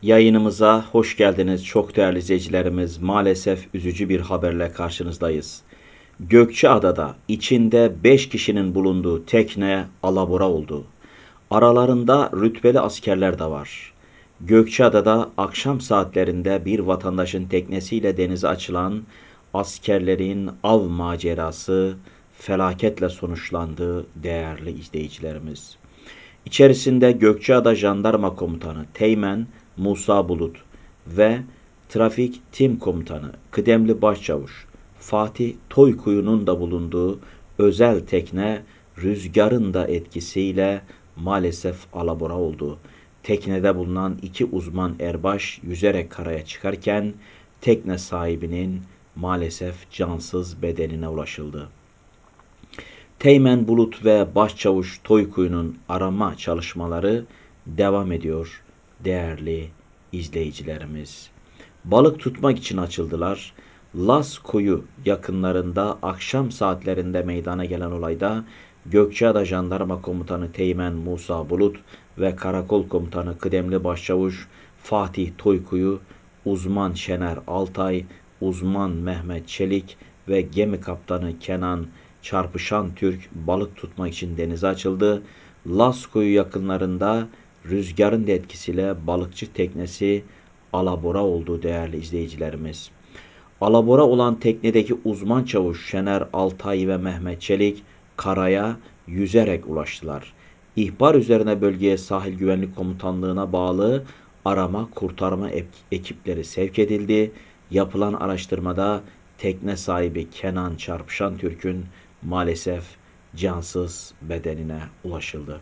Yayınımıza hoş geldiniz çok değerli izleyicilerimiz. Maalesef üzücü bir haberle karşınızdayız. Gökçeada'da içinde 5 kişinin bulunduğu tekne alabora oldu. Aralarında rütbeli askerler de var. Gökçeada'da akşam saatlerinde bir vatandaşın teknesiyle denize açılan askerlerin av macerası felaketle sonuçlandı değerli izleyicilerimiz. İçerisinde Gökçeada Jandarma Komutanı Teğmen Musa Bulut ve Trafik Tim Komutanı Kıdemli Başçavuş Fatih Toykuyu'nun da bulunduğu özel tekne rüzgarın da etkisiyle maalesef alabora oldu. Teknede bulunan 2 uzman erbaş yüzerek karaya çıkarken tekne sahibinin maalesef cansız bedenine ulaşıldı. Teğmen Bulut ve Başçavuş Toykuyu'nun arama çalışmaları devam ediyor değerli izleyicilerimiz. Balık tutmak için açıldılar. Las Koyu yakınlarında akşam saatlerinde meydana gelen olayda Gökçeada Jandarma Komutanı Teğmen Musa Bulut ve Karakol Komutanı Kıdemli Başçavuş Fatih Toykuyu, uzman Şener Altay, uzman Mehmet Çelik ve gemi kaptanı Kenan Çarpışan Türk balık tutmak için denize açıldı. Las Koyu yakınlarında rüzgarın da etkisiyle balıkçı teknesi alabora oldu değerli izleyicilerimiz. Alabora olan teknedeki uzman çavuş Şener Altay ve Mehmet Çelik karaya yüzerek ulaştılar. İhbar üzerine bölgeye Sahil Güvenlik Komutanlığı'na bağlı arama kurtarma ekipleri sevk edildi. Yapılan araştırmada tekne sahibi Kenan Çarpışan Türk'ün maalesef cansız bedenine ulaşıldı.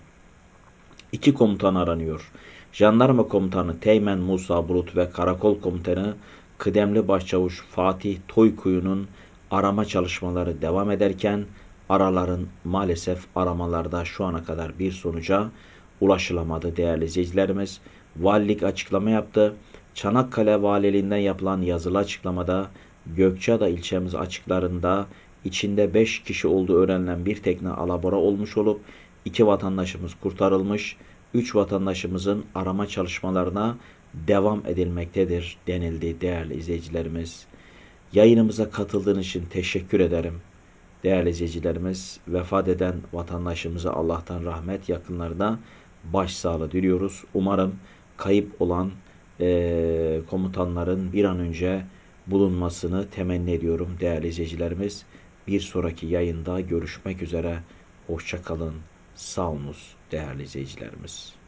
2 komutan aranıyor. Jandarma Komutanı Teğmen Musa Bulut ve Karakol Komutanı Kıdemli Başçavuş Fatih Toykuyu'nun arama çalışmaları devam ederken araların maalesef aramalarda şu ana kadar bir sonuca ulaşılamadı değerli izleyicilerimiz. Valilik açıklama yaptı. Çanakkale Valiliğinden yapılan yazılı açıklamada Gökçeada ilçemiz açıklarında içinde 5 kişi olduğu öğrenilen bir tekne alabora olmuş olup 2 vatandaşımız kurtarılmış, 3 vatandaşımızın arama çalışmalarına devam edilmektedir denildi değerli izleyicilerimiz. Yayınımıza katıldığınız için teşekkür ederim. Değerli izleyicilerimiz, vefat eden vatandaşımıza Allah'tan rahmet, yakınlarına başsağlığı diliyoruz. Umarım kayıp olan komutanların bir an önce bulunmasını temenni ediyorum değerli izleyicilerimiz. Bir sonraki yayında görüşmek üzere. Hoşça kalın. Sağolunuz değerli izleyicilerimiz.